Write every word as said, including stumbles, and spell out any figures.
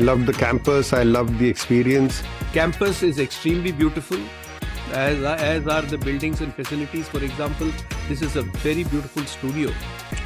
loved the campus. I loved the experience. Campus is extremely beautiful, as, as are the buildings and facilities. For example, this is a very beautiful studio.